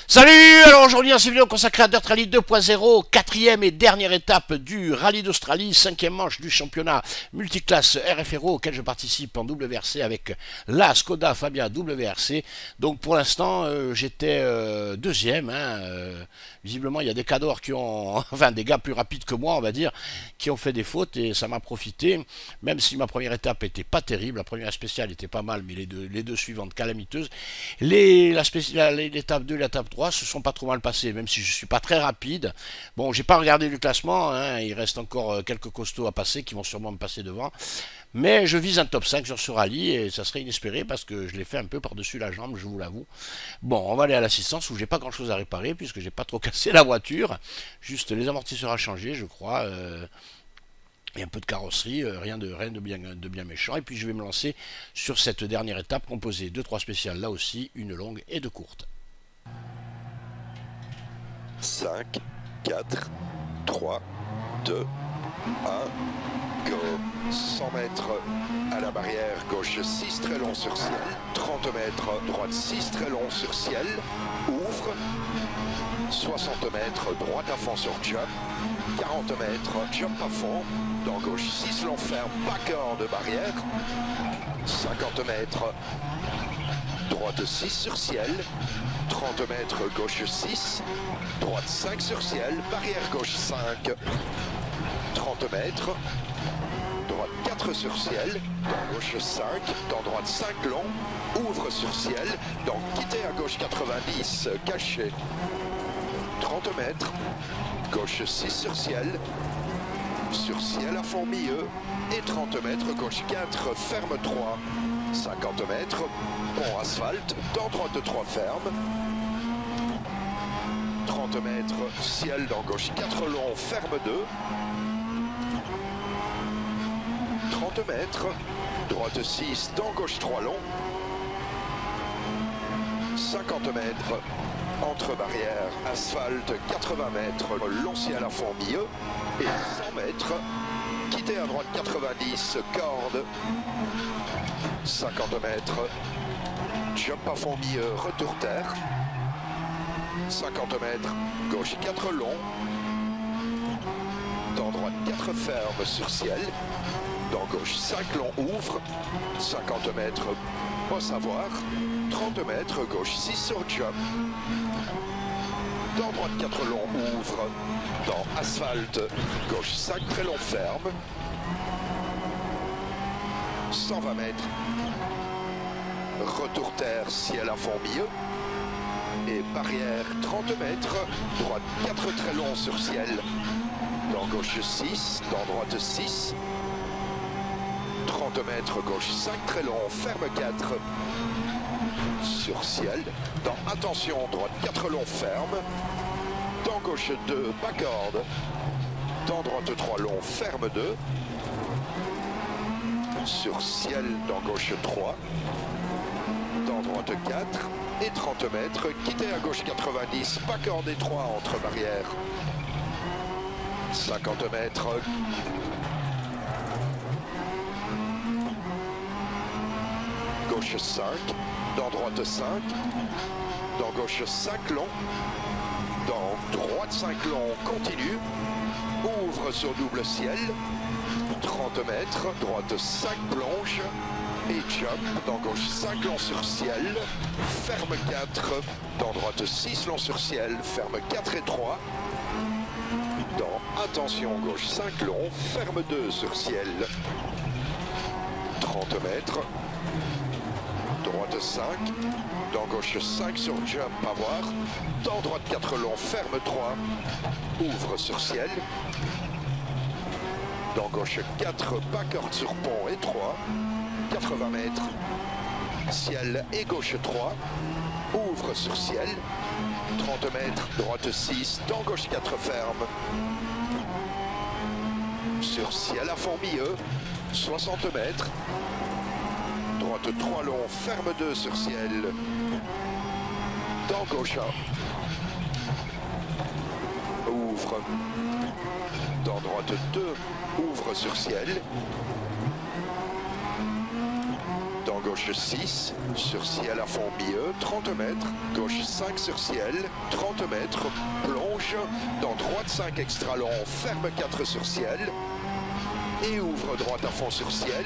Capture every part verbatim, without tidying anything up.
Salut! Alors aujourd'hui dans cette vidéo consacrée à Dirt Rally deux point zéro, quatrième et dernière étape du Rallye d'Australie, cinquième manche du championnat multiclasse R F R O auquel je participe en W R C avec la Skoda Fabia W R C. Donc pour l'instant euh, j'étais euh, deuxième, hein, euh, visiblement il y a des cadors qui ont, enfin des gars plus rapides que moi on va dire, qui ont fait des fautes et ça m'a profité, même si ma première étape était pas terrible, la première spéciale était pas mal mais les deux, les deux suivantes calamiteuses. Les, la spéciale, l'étape deux et l'étape trois se sont pas trop mal passés, même si je suis pas très rapide. Bon, j'ai pas regardé le classement, hein, il reste encore quelques costauds à passer qui vont sûrement me passer devant. Mais je vise un top cinq sur ce rallye et ça serait inespéré parce que je l'ai fait un peu par-dessus la jambe, je vous l'avoue. Bon, on va aller à l'assistance où j'ai pas grand-chose à réparer puisque j'ai pas trop cassé la voiture. Juste les amortisseurs à changer, je crois. Euh, et un peu de carrosserie, euh, rien, de, rien de, bien, de bien méchant. Et puis je vais me lancer sur cette dernière étape composée de trois spéciales, là aussi, une longue et deux courtes. cinq, quatre, trois, deux, un, go. cent mètres à la barrière, gauche six très long sur ciel. trente mètres, droite six très long sur ciel. Ouvre. soixante mètres, droite à fond sur jump. quarante mètres, jump à fond. Dans gauche six long ferme, backhand de barrière. cinquante mètres, droite six sur ciel. trente mètres, gauche six. Droite cinq sur ciel, barrière gauche cinq. trente mètres. Droite quatre sur ciel, dans gauche cinq, dans droite cinq long, ouvre sur ciel, dans quitter à gauche quatre-vingt-dix, caché. trente mètres, gauche six sur ciel, sur ciel à fond milieu, et trente mètres, gauche quatre, ferme trois. cinquante mètres, pont asphalte, dans droite trois ferme. trente mètres, ciel dans gauche quatre long, ferme deux. trente mètres, droite six, dans gauche trois long. cinquante mètres, entre barrières, asphalte, quatre-vingts mètres, long ciel à fond milieu. Et cent mètres, quitter à droite quatre-vingt-dix, corde. cinquante mètres, jump à fond milieu, retour terre. cinquante mètres, gauche quatre long. Dans droite quatre ferme sur ciel. Dans gauche cinq long ouvre. cinquante mètres, pas savoir. trente mètres, gauche six sur jump. Dans droite quatre long ouvre. Dans asphalte, gauche cinq très long ferme. cent vingt mètres. Retour terre, ciel à fond milieu. Et barrière trente mètres. Droite quatre très long sur ciel. Dans gauche six, dans droite six. trente mètres, gauche cinq très long, ferme quatre. Sur ciel, dans attention, droite quatre long, ferme. Dans gauche deux, backhand. Dans droite trois long, ferme deux. Sur ciel, dans gauche trois. Dans droite quatre. Et trente mètres, quitter à gauche quatre-vingt-dix, backhand et trois entre barrières. cinquante mètres. Gauche cinq, dans droite cinq, dans gauche cinq long, dans droite cinq long, continue, ouvre sur double ciel, trente mètres, droite cinq plonge, et jump, dans gauche cinq long sur ciel, ferme quatre, dans droite six long sur ciel, ferme quatre et trois, dans attention gauche cinq long, ferme deux sur ciel, trente mètres, droite cinq, dans gauche cinq sur jump à voir, dans droite quatre long, ferme trois, ouvre sur ciel, dans gauche quatre, backhand sur pont et trois, quatre-vingts mètres, ciel et gauche trois, ouvre sur ciel, trente mètres, droite six, dans gauche quatre ferme, sur ciel à fond milieu, soixante mètres, droite trois long, ferme deux sur ciel. Dans gauche un. Ouvre. Dans droite deux, ouvre sur ciel. dans gauche six, sur ciel à fond milieu, trente mètres, gauche cinq sur ciel, trente mètres, plonge, dans droite cinq extra long, ferme quatre sur ciel, et ouvre droite à fond sur ciel,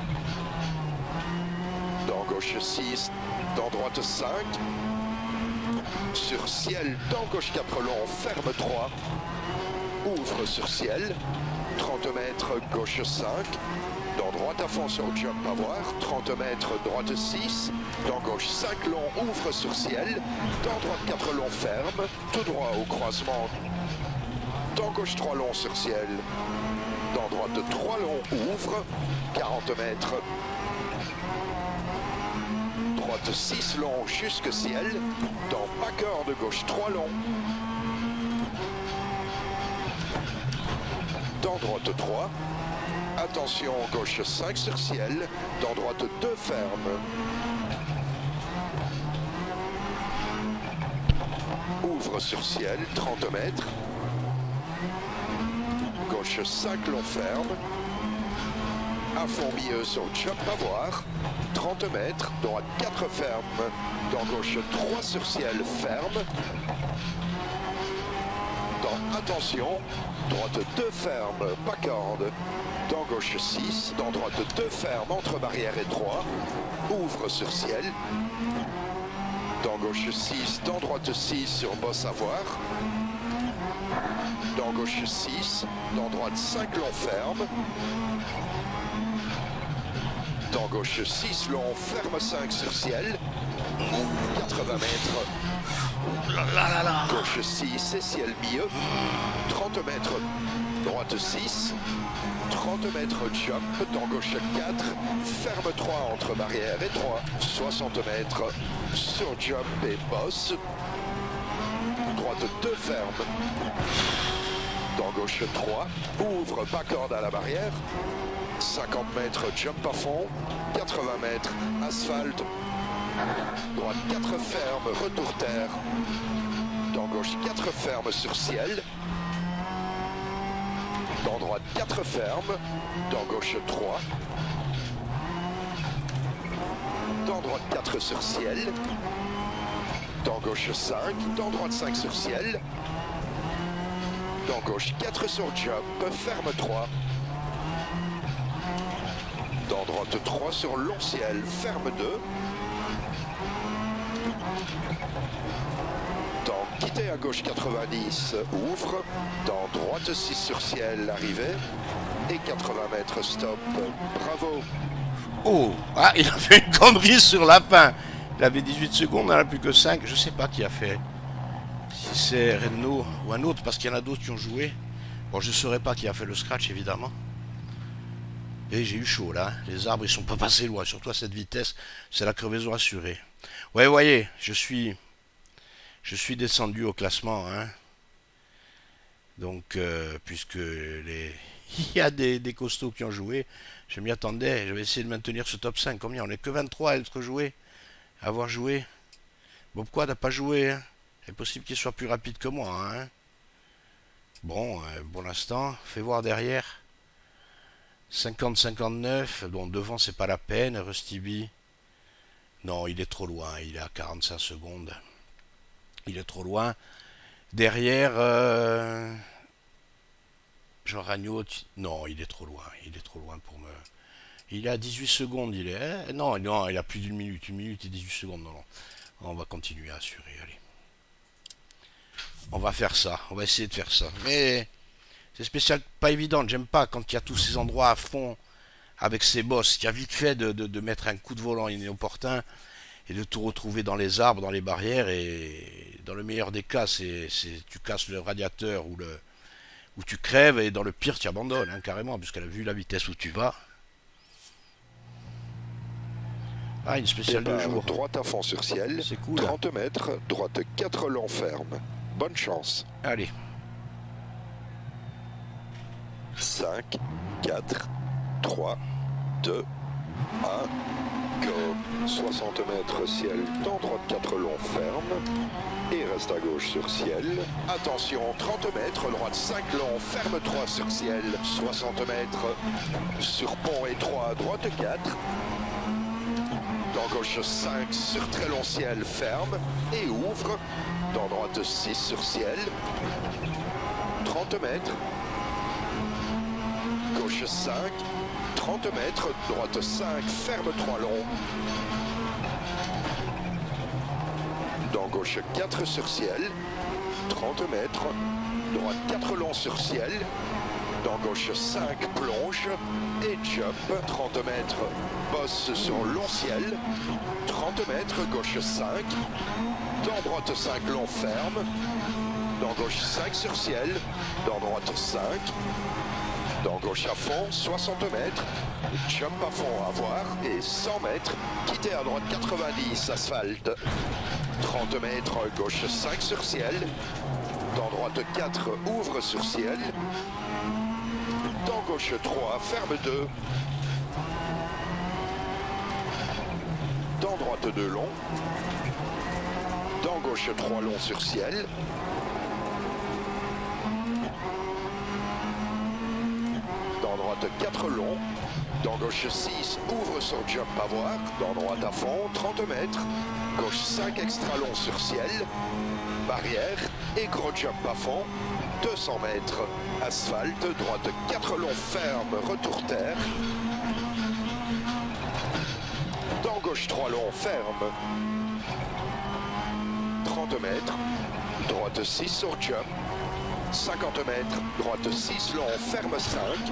dans gauche six, dans droite cinq, sur ciel, dans gauche quatre long, ferme trois, ouvre sur ciel, trente mètres, gauche cinq, dans droite à fond sur jump à voir, trente mètres, droite six, dans gauche cinq long, ouvre sur ciel, dans droite quatre long, ferme, tout droit au croisement, dans gauche trois long sur ciel, dans droite trois long, ouvre, quarante mètres, droite six long jusque ciel, dans backward de gauche trois long, dans droite trois, attention gauche cinq sur ciel, dans droite deux ferme, ouvre sur ciel, trente mètres, gauche cinq long ferme, à fond milieu sur jump à voir, trente mètres, droite quatre ferme, dans gauche trois sur ciel ferme, dans attention, droite deux ferme, backward, dans gauche six, dans droite deux ferme, entre barrière et trois, ouvre sur ciel, dans gauche six, dans droite six, sur boss à voir, dans gauche six, dans droite cinq long ferme, dans gauche six long, ferme cinq sur ciel, quatre-vingts mètres, gauche six et ciel milieu, trente mètres, droite six, trente mètres jump, dans gauche quatre, ferme trois entre barrière et trois, soixante mètres, sur jump et boss, droite deux ferme, dans gauche trois, ouvre backward à la barrière, cinquante mètres jump à fond, quatre-vingts mètres asphalte, droite quatre ferme, retour terre, dans gauche quatre ferme sur ciel, dans droite quatre ferme, dans gauche trois, dans droite quatre sur ciel, dans gauche cinq, dans droite cinq sur ciel, dans gauche quatre sur jump, ferme trois, dans droite trois sur long ciel, ferme deux, dans quitter à gauche quatre-vingt-dix, ouvre, dans droite six sur ciel, arrivée, et quatre-vingts mètres stop, bravo. Oh, ah, il a fait une connerie sur la fin. Il avait dix-huit secondes, il n'en a plus que cinq, je sais pas qui a fait. Si c'est Renault ou un autre, parce qu'il y en a d'autres qui ont joué. Bon, je ne saurais pas qui a fait le scratch, évidemment. Et j'ai eu chaud, là. Les arbres, ils sont pas passés loin. Surtout à cette vitesse, c'est la crevaison assurée. Ouais, vous voyez, je suis... Je suis descendu au classement, hein. Donc, euh, puisque les... il y a des, des costauds qui ont joué, je m'y attendais. Je vais essayer de maintenir ce top cinq. Combien? On n'est que vingt-trois à être joué, à avoir joué. Bon, pourquoi t'as pas joué, hein? C'est possible qu'il soit plus rapide que moi, hein. Bon, euh, pour l'instant, fais voir derrière. cinquante cinquante-neuf. Bon, devant, c'est pas la peine. Rusty B. Non, il est trop loin. Il est à quarante-cinq secondes. Il est trop loin. Derrière, euh... Jean Ragnaud, non, il est trop loin. Il est trop loin pour me... Il est à dix-huit secondes. Il est... Eh, non, non, il a plus d'une minute. Une minute et dix-huit secondes. Non, non. On va continuer à assurer. Allez. On va faire ça. On va essayer de faire ça. Mais c'est spécial, pas évident. J'aime pas quand il y a tous ces endroits à fond avec ces boss. Il y a vite fait de, de, de mettre un coup de volant inopportun et de tout retrouver dans les arbres, dans les barrières. Et dans le meilleur des cas, c'est tu casses le radiateur ou le ou tu crèves. Et dans le pire, tu abandonnes, hein, carrément, puisqu'elle a vu la vitesse où tu vas. Ah, une spéciale de jour. Droite à fond sur ciel. C'est cool. trente mètres, droite quatre long ferme. Bonne chance. Allez. cinq, quatre, trois, deux, un, go. soixante mètres ciel, dans droite quatre long ferme. Et reste à gauche sur ciel. Attention, trente mètres, droite cinq long, ferme trois sur ciel. soixante mètres, sur pont et trois, droite quatre. dans gauche cinq sur très long ciel, ferme et ouvre, dans droite six sur ciel, trente mètres, gauche cinq, trente mètres, droite cinq, ferme trois long, dans gauche quatre sur ciel, trente mètres, droite quatre long sur ciel, dans gauche cinq, plonge et jump, trente mètres, bosse sur long ciel, trente mètres, gauche cinq, dans droite cinq, long ferme, dans gauche cinq sur ciel, dans droite cinq, dans gauche à fond, soixante mètres, jump à fond à voir et cent mètres, quitter à droite quatre-vingt-dix, asphalte, trente mètres, gauche cinq sur ciel, dans droite quatre, ouvre sur ciel, dans gauche trois, ferme deux, dans droite deux long, dans gauche trois long sur ciel, dans droite quatre long, dans gauche six, ouvre sur jump à voir, dans droite à fond, trente mètres, gauche cinq extra long sur ciel, barrière et gros jump à fond, deux cents mètres, asphalte, droite quatre long ferme, retour terre, dans gauche trois long ferme, trente mètres, droite six sur jump, cinquante mètres, droite six long, ferme cinq,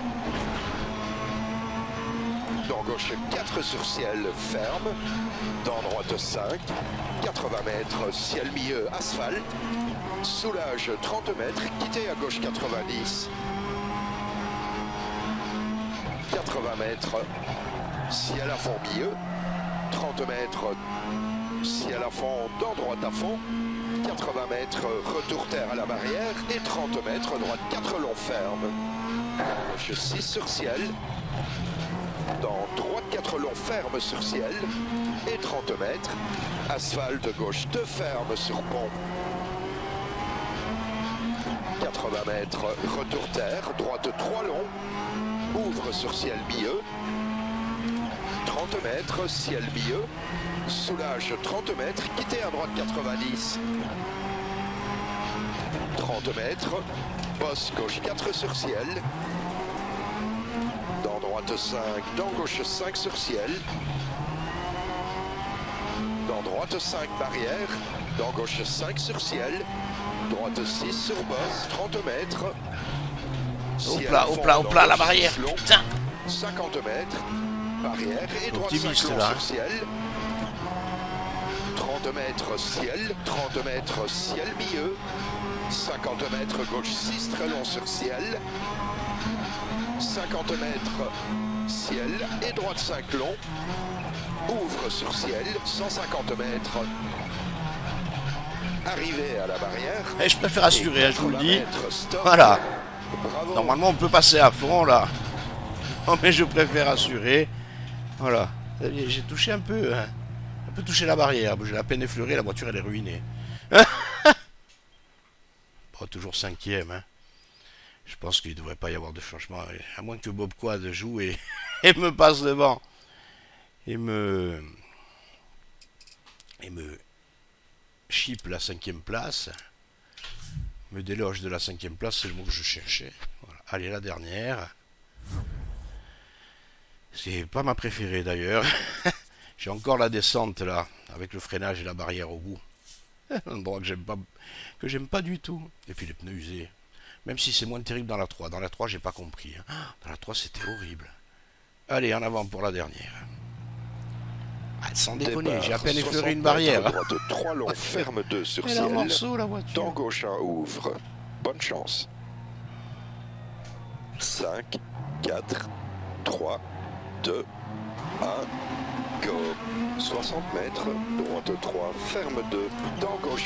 dans gauche quatre sur ciel, ferme, dans droite cinq, quatre-vingts mètres, ciel milieu, asphalte, soulage trente mètres, quitter à gauche quatre-vingt-dix, quatre-vingts mètres, ciel à fond milieu, trente mètres, ciel à fond, dans droite à fond, quatre-vingts mètres, retour terre à la barrière et trente mètres, droite quatre long ferme, gauche six sur ciel, dans droite quatre long ferme sur ciel et trente mètres, asphalte gauche deux ferme sur pont, quatre-vingts mètres, retour terre, droite trois long, ouvre sur ciel milieu, trente mètres, ciel milieu, soulage trente mètres, quitter à droite quatre-vingt-dix, trente mètres, bosse gauche quatre sur ciel, dans droite cinq, dans gauche cinq sur ciel, dans droite cinq barrière, dans gauche cinq sur ciel, droite six sur bosse, trente mètres, Hop là, hop là, hop là, la barrière, long, putain, cinquante mètres, barrière et droite optimiste cinq long là. sur ciel, trente mètres ciel, trente mètres ciel milieu, cinquante mètres gauche six très long sur ciel, cinquante mètres ciel et droite cinq long, ouvre sur ciel, cent cinquante mètres, arrivé à la barrière. Et je préfère assurer, hein, je vous le dis. quatre-vingts mètres, stop. Voilà. Bravo. Normalement, on peut passer à fond là. Non, mais je préfère assurer. Voilà. J'ai touché un peu. Hein. Un peu touché la barrière. J'ai à peine effleuré, la voiture elle est ruinée. Bon, toujours cinquième. Hein. Je pense qu'il ne devrait pas y avoir de changement. À moins que Bob Quad joue et, et me passe devant. Et me. Et me. Chip la cinquième place. Me déloge de la cinquième place, c'est le mot que je cherchais. Voilà. Allez, la dernière. C'est pas ma préférée d'ailleurs. J'ai encore la descente là, avec le freinage et la barrière au bout. Un endroit que j'aime pas, que j'aime pas du tout. Et puis les pneus usés. Même si c'est moins terrible dans la trois. Dans la trois, j'ai pas compris. Dans la trois, c'était horrible. Allez, en avant pour la dernière. Ah, sans déconner, j'ai à peine effleuré une barrière. Droite trois long, ferme deux sur Elle est en ciel. morceaux, la voiture. Dans gauche un ouvre. Bonne chance. cinq, quatre, trois, deux, un, go. soixante mètres, droite trois, ferme deux, dans gauche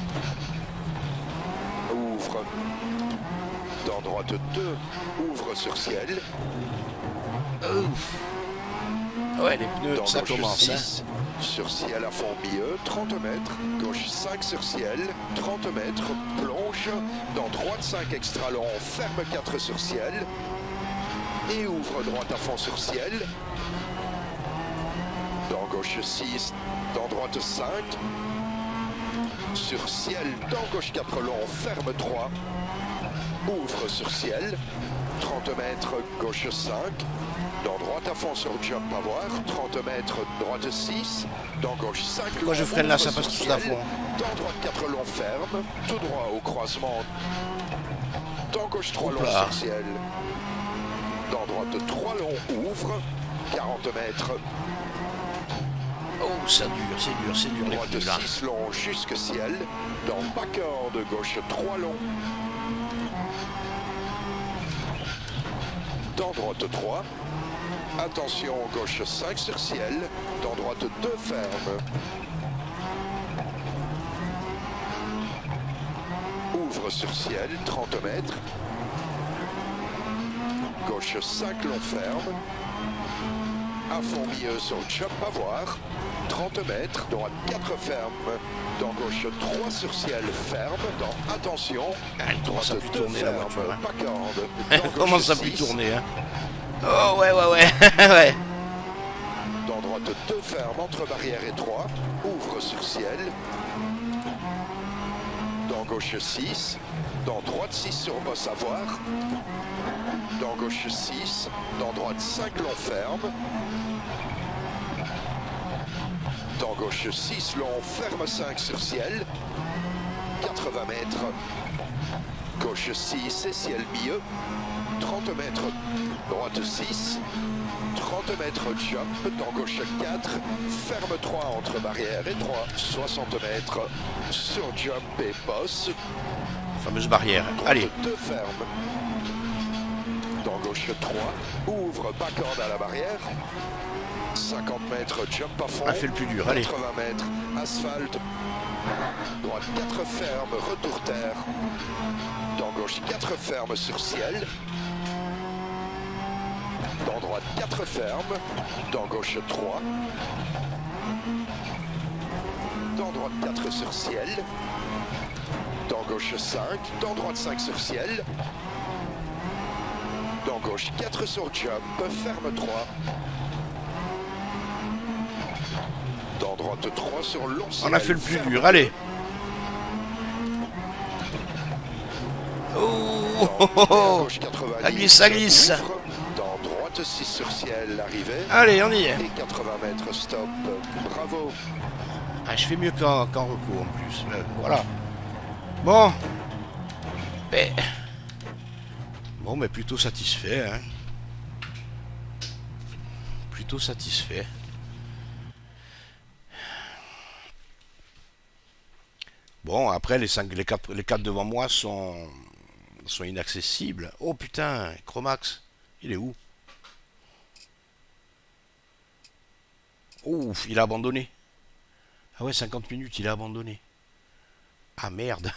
un. Ouvre. Dans droite deux, ouvre sur ciel. Ouf. Ouais, les pneus, Dans ça gauche commence. six, Hein. sur ciel à fond milieu, trente mètres, gauche cinq sur ciel, trente mètres, plonge, dans droite cinq extra long, ferme quatre sur ciel, et ouvre droite à fond sur ciel, dans gauche six, dans droite cinq, sur ciel, dans gauche quatre long, ferme trois, ouvre sur ciel, trente mètres, gauche cinq, dans droite à fond sur jump à voir, trente mètres, droite six, dans gauche cinq. Pourquoi je freine là, ça passe tout à fond. Dans droite quatre long, ferme, tout droit au croisement, dans gauche trois long sur ciel, dans droite trois long, ouvre, quarante mètres. Oh, ça dure, c'est dur, c'est dur les Droite coups là. six long jusque ciel, dans backward de gauche trois long, dans droite trois, attention gauche cinq sur ciel, dans droite deux ferme, ouvre sur ciel, trente mètres, gauche cinq long ferme, à fond milieu sur jump à voir, trente mètres, droite quatre ferme, dans gauche trois sur ciel ferme, dans attention, Elle commence à plus tourner la voiture. Hein. backward, Elle commence à plus tourner. Hein. Oh ouais ouais ouais. ouais. dans droite deux ferme, entre barrière et trois, ouvre sur ciel, dans gauche six, dans droite six sur bosse à voir, dans gauche six, dans droite cinq long ferme, dans gauche six long ferme cinq sur ciel, quatre-vingts mètres, gauche six et ciel milieu, trente mètres, droite six, trente mètres jump, dans gauche quatre, ferme trois entre barrière et trois, soixante mètres, sur jump et bosse, Fameuse barrière. Allez. deux ferme, dans gauche trois, ouvre backward à la barrière, cinquante mètres jump à fond, On a fait le plus dur, allez. quatre-vingts mètres, asphalte, droite quatre ferme, retour terre, dans gauche quatre ferme sur ciel, dans droite quatre ferme, dans gauche trois, dans droite quatre sur ciel, dans gauche cinq, dans droite cinq sur ciel, dans gauche quatre sur jump, ferme trois, dans droite trois sur long ciel. On a fait le plus dur, allez. Oh, oh, oh, oh. Ça glisse, ça glisse. Dans droite six sur ciel, arrivée. Allez, on y est. Et quatre-vingts mètres, stop. Bravo. Ah, je fais mieux qu'en qu'en recours en plus. Mais voilà. Bon. Mais... Bon, mais plutôt satisfait. Hein. Plutôt satisfait. Bon, après, les, cinq, les, quatre, les quatre devant moi sont, sont inaccessibles. Oh putain, Chromax, il est où? Ouf, il a abandonné. Ah ouais, cinquante minutes, il a abandonné. Ah merde.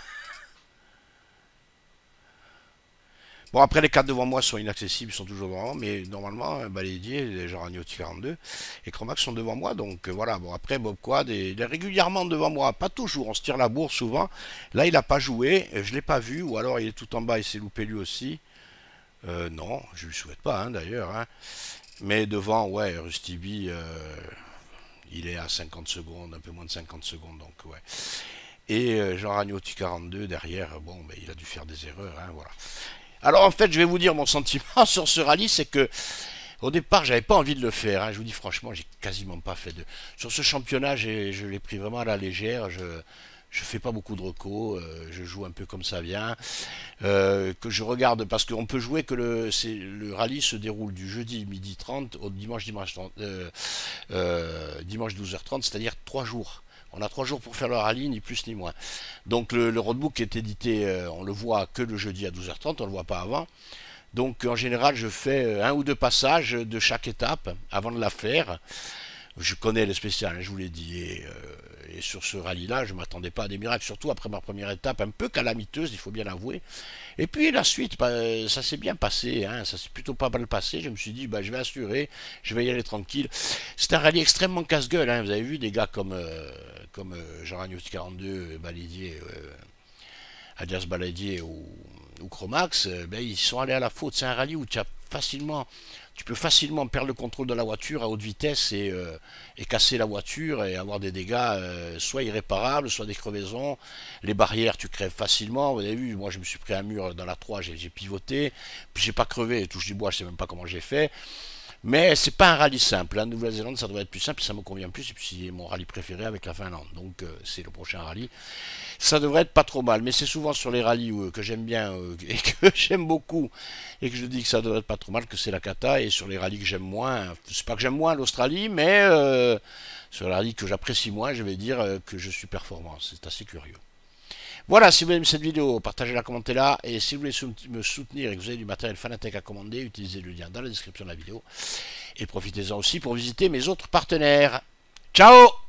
Bon, après, les quatre devant moi sont inaccessibles, ils sont toujours devant moi, mais normalement, Balédier, Jaragnotti quarante-deux et Chromax sont devant moi, donc euh, voilà. Bon, après, Bob Quad est, il est régulièrement devant moi, pas toujours, on se tire la bourre souvent. Là, il n'a pas joué, je ne l'ai pas vu, ou alors il est tout en bas, il s'est loupé lui aussi. Euh, non, je lui souhaite pas, hein, d'ailleurs. Hein. Mais devant, ouais, Rustibi, euh, il est à cinquante secondes, un peu moins de cinquante secondes, donc ouais. Et euh, Jaragnotti quarante-deux derrière, bon, ben, il a dû faire des erreurs, hein, voilà. Alors en fait, je vais vous dire mon sentiment sur ce rallye, c'est que au départ, j'avais pas envie de le faire. Hein. Je vous dis franchement, j'ai quasiment pas fait de. Sur ce championnat, je l'ai pris vraiment à la légère. Je je fais pas beaucoup de recos. Euh, je joue un peu comme ça vient. Euh, que je regarde parce qu'on peut jouer que le le rallye se déroule du jeudi midi trente au dimanche dimanche trente, euh, euh, dimanche douze heures trente, c'est-à-dire trois jours. On a trois jours pour faire le rallye, ni plus ni moins. Donc le, le roadbook est édité, euh, on le voit que le jeudi à douze heures trente, on ne le voit pas avant. Donc en général, je fais un ou deux passages de chaque étape avant de la faire. Je connais les spéciales, je vous l'ai dit. Et, euh, et sur ce rallye-là, je ne m'attendais pas à des miracles, surtout après ma première étape, un peu calamiteuse, il faut bien l'avouer. Et puis la suite, bah, ça s'est bien passé, hein, ça s'est plutôt pas mal passé. Je me suis dit, bah, je vais assurer, je vais y aller tranquille. C'est un rallye extrêmement casse-gueule, hein. Vous avez vu des gars comme, euh, comme euh, Jaragnotti quarante-deux, Balédier, euh, alias Balédier ou, ou Chromax, euh, ben, ils sont allés à la faute. C'est un rallye où tu as facilement, tu peux facilement perdre le contrôle de la voiture à haute vitesse et, euh, et casser la voiture et avoir des dégâts euh, soit irréparables, soit des crevaisons. Les barrières, tu crèves facilement. Vous avez vu, moi je me suis pris un mur dans la trois, j'ai pivoté, puis j'ai pas crevé, touche du bois, je sais même pas comment j'ai fait. Mais c'est pas un rallye simple. La Nouvelle-Zélande, ça devrait être plus simple, ça me convient plus, et puis c'est mon rallye préféré avec la Finlande. Donc euh, c'est le prochain rallye. Ça devrait être pas trop mal, mais c'est souvent sur les rallyes euh, que j'aime bien euh, et que j'aime beaucoup, et que je dis que ça devrait être pas trop mal, que c'est la cata, et sur les rallyes que j'aime moins, c'est pas que j'aime moins l'Australie, mais euh, sur les rallyes que j'apprécie moins, je vais dire euh, que je suis performant. C'est assez curieux. Voilà, si vous aimez cette vidéo, partagez-la, commentez-la, et si vous voulez me soutenir et que vous avez du matériel Fanatec à commander, utilisez le lien dans la description de la vidéo, et profitez-en aussi pour visiter mes autres partenaires. Ciao!